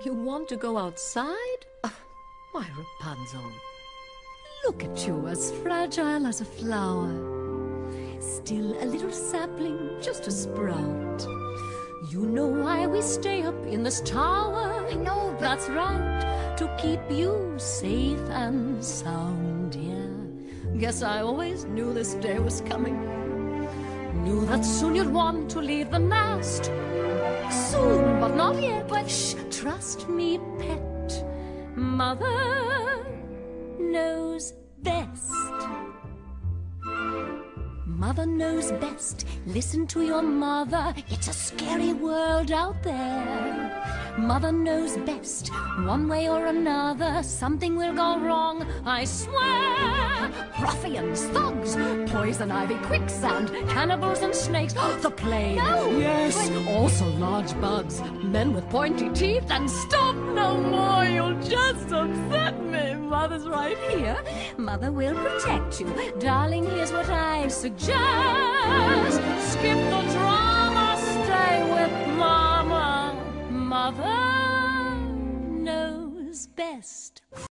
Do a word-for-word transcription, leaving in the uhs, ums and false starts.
You want to go outside? Oh, why, Rapunzel, look at you, as fragile as a flower. Still a little sapling, just a sprout. You know why we stay up in this tower? I know, but... That's right, to keep you safe and sound, dear. Guess I always knew this day was coming. Knew that soon you'd want to leave the nest. Soon, but not yet. But shh, trust me, pet. Mother knows best. Mother knows best. Listen to your mother. It's a scary world out there. Mother knows best. One way or another, something will go wrong, I swear. Ruffians, thugs, poison ivy, quicksand, cannibals and snakes. The plague. No! Yes, But... also large bugs. Men with pointy teeth. And stop no more, you'll just upset me. Mother's right here. Mother will protect you. Darling, here's what I'd suggest. Skip the drama, stay with Mama. Mother knows best.